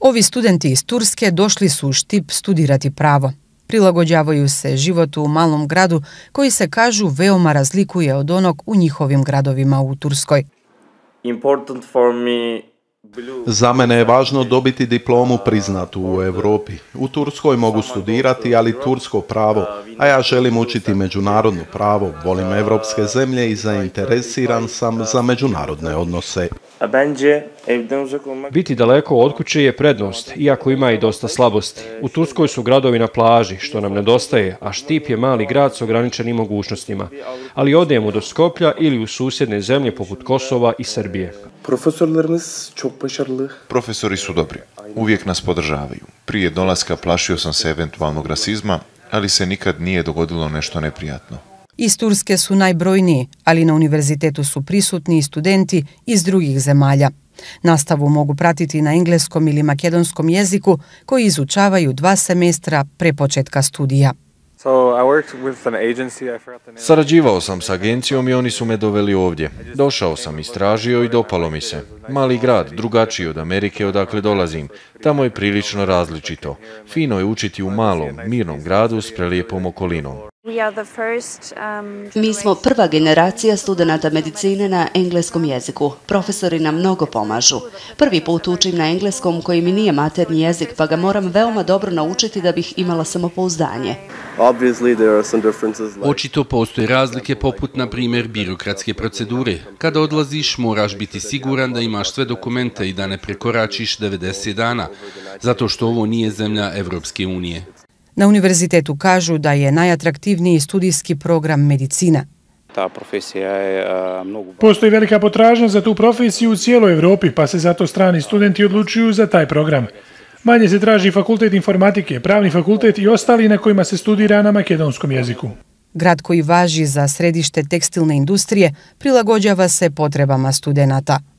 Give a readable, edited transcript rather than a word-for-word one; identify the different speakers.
Speaker 1: Ovi studenti iz Turske došli su u Štip studirati pravo. Prilagođavaju se životu u malom gradu koji se, kažu, veoma razlikuje od onog u njihovim gradovima u Turskoj.
Speaker 2: Za mene je važno dobiti diplomu priznatu u Europi. U Turskoj mogu studirati, ali tursko pravo, a ja želim učiti međunarodno pravo, volim evropske zemlje i zainteresiran sam za međunarodne odnose.
Speaker 3: Biti daleko od kuće je prednost, iako ima i dosta slabosti. U Turskoj su gradovi na plaži, što nam nedostaje, a Štip je mali grad s ograničenim mogućnostima. Ali odemo do Skoplja ili u susjedne zemlje poput Kosova i Srbije.
Speaker 4: Profesori su dobri. Uvijek nas podržavaju. Prije dolaska plašio sam se eventualnog rasizma, ali se nikad nije dogodilo nešto neprijatno.
Speaker 1: Iz Turske su najbrojniji, ali na univerzitetu su prisutni i studenti iz drugih zemalja. Nastavu mogu pratiti na engleskom ili makedonskom jeziku koji izučavaju 2 semestra pre početka studija.
Speaker 5: Sarađivao sam s agencijom i oni su me doveli ovdje. Došao sam, istražio i dopalo mi se. Mali grad, drugačiji od Amerike odakle dolazim. Tamo je prilično različito. Fino je učiti u malom, mirnom gradu s prelijepom okolinom.
Speaker 6: Mi smo prva generacija studenata medicine na engleskom jeziku. Profesori nam mnogo pomažu. Prvi put učim na engleskom koji mi nije maternji jezik, pa ga moram veoma dobro naučiti da bih imala samopouzdanje.
Speaker 7: Očito postoje razlike poput, na primjer, birokratske procedure. Kada odlaziš, moraš biti siguran da imaš sve dokumente i da ne prekoračiš 90 dana, zato što ovo nije zemlja Evropske unije.
Speaker 1: Na univerzitetu kažu da je najatraktivniji studijski program medicina.
Speaker 8: Postoji velika potražnja za tu profesiju u cijeloj Europi, pa se zato strani studenti odlučuju za taj program. Manje se traži fakultet informatike, pravni fakultet i ostali na kojima se studira na makedonskom jeziku.
Speaker 1: Grad koji važi za središte tekstilne industrije prilagođava se potrebama studenata.